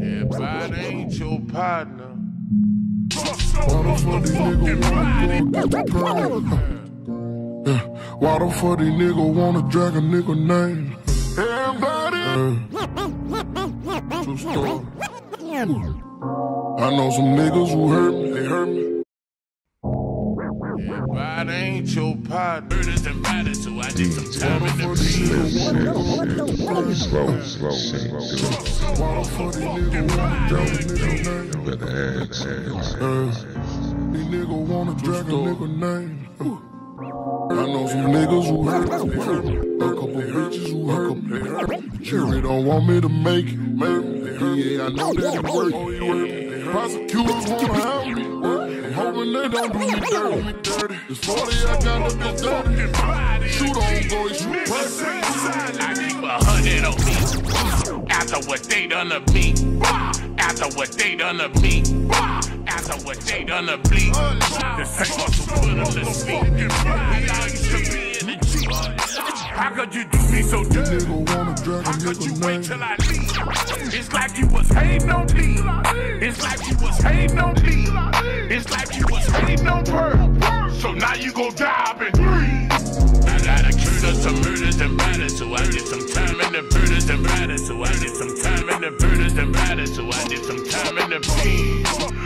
Everybody ain't your partner. Why the fuck these niggas wanna go get the crown? Yeah. Why the fuck these niggas wanna drag a nigga name? Everybody. True story. I know some niggas who hurt me, they hurt me. Everybody ain't your partner. Murders and batters, so I need some time in the Slow. Why the fuck these niggas wanna drag a nigga name? Better ask. These niggas wanna drag a nigga name. I know some niggas who hurt me, they hurt me. A couple bitches who hurt me, they hurt me. Jury don't want me to make it, yeah, I know that it work. Prosecutors wanna have me, I'm hoping they don't do me dirty. It's 40, I got to be dirty. Shoot on, boys, shoot pressing. I keep 100 on me. After what they done to me. After what they done to me. After what they done to me. The same hustle put them to sleep. We all used to be in the G. How could you do me so dirty? How could you wait till I leave? It's like you was hating on me. It's like you was hating on me. It's like you was hating on her. So now you gon' die up in 3. I got accused of some murders and batters, so I did some time in the murders and batters. So I did some time in the murders and batters. So I did some time in the pen.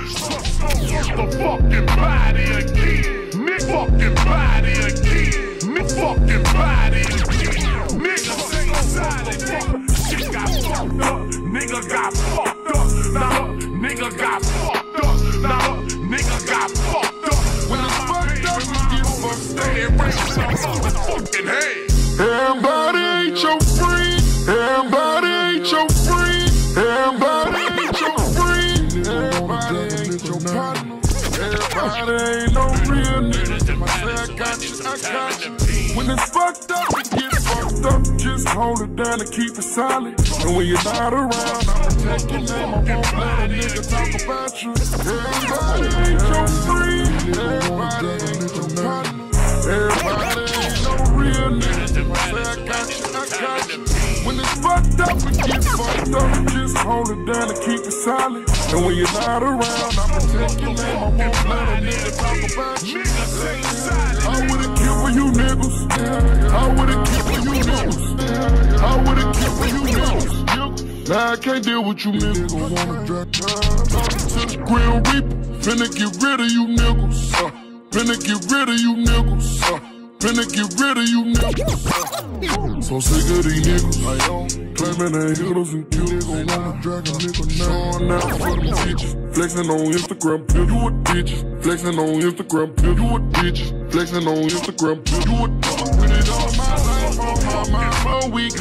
The fucking body again. Nick fucking body again. Nick fucking body again. Nigga single-sided. Shit got fucked up. Nigga got fucked up. Nah, nigga got fucked up. Nah, nigga got fucked up. When it's fucked up, you get fucked. Stay right with some motherfucking head. Everybody ain't your friend. Everybody ain't your friend. Everybody ain't your friend. Everybody ain't your partner. Everybody ain't no real nigga. I say I got you, I got you. When it's fucked up, it get fucked up. Just hold it down and keep it solid. And when you're not around, I'm protect your name. I won't let a nigga talk about you. Everybody ain't your friend. Everybody ain't your partner. Everybody ain't no real nigga. I say I got you, I got you. When it's fucked up, it get fucked up. Just hold it down and keep it solid. And when you're not around, I protect your name. I won't let a nigga talk about you. I would've killed for you niggas. I would've killed for you niggas. I would've killed for you niggas. Now I can't deal with you niggas. Wanna drag to the Grim Reaper. Finna get rid of you niggas. Finna get rid of you niggas. Finna get rid of you niggas. So sick of these niggas. Claiming they hitters and killers. Wanna drag a nigga now. Showing out for them bitches. Flexing on Instagram, pill you a bitches. Flexing on Instagram, pill you a bitches. Flexing on Instagram, pill you a with it all my life, all my week,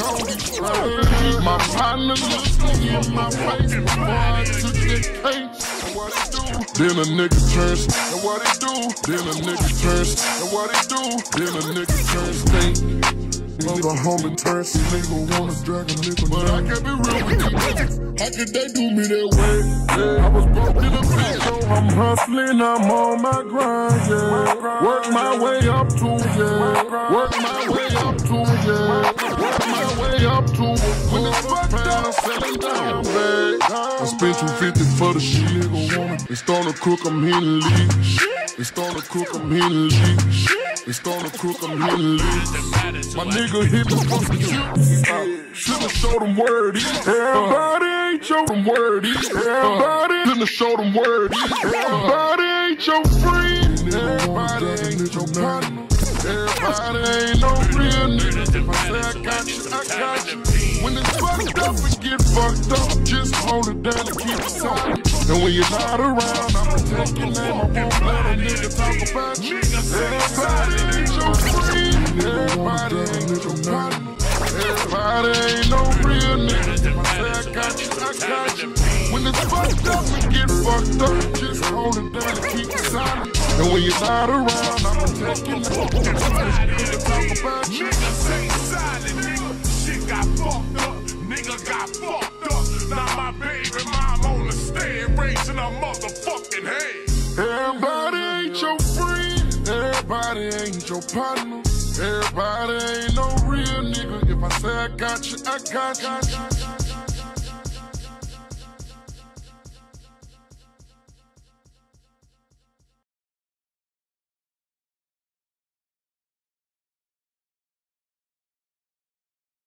my partner looking in my face before I took that case. And what he do? Then a nigga turns. And what he do? Then a nigga turns. And what he do? Then a nigga turns. Mother homie turns. Nigga wanna drag a nigga, but I can't be real with them niggas. How could they do me that way? Yeah. I was broke in the bitch, so I'm hustling, I'm on my grind, yeah. Work my way up to, yeah. Work my way up to, yeah. Work my way up to it. When it's fucked up, I'm selling down, babe. I spent $250 for the shit, nigga wanna. It's starting to cook, I'm hitting leave. It's starting to cook, I'm hitting leave. It's starting to cook, I'm hitting leave. My nigga hit me for some juice. Should've showed them word. Everybody ain't your word. Everybody should've showed them word. Everybody ain't your friend. Everybody ain't your partner. Everybody ain't no real nigga. I say I got you, I got you. When it's fucked up, it get fucked up. Just hold it down and keep it solid. And when you're not around, I protect your name. I won't let a nigga talk about you. Everybody ain't your friend. Everybody ain't your partner. Everybody ain't no real nigga. I say I got you, I got you. When it's fucked up, it get fucked up. Just hold it down and keep it solid. And when you're not around, I protect your name. I won't let a nigga talk about you. Niggas ain't silent, nigga. Shit got fucked up. Nigga got fucked up. Now my baby mom on the stand raising her motherfucking head. Everybody ain't your friend. Everybody ain't your partner. Everybody ain't no real nigga. If I say I got you, I got you.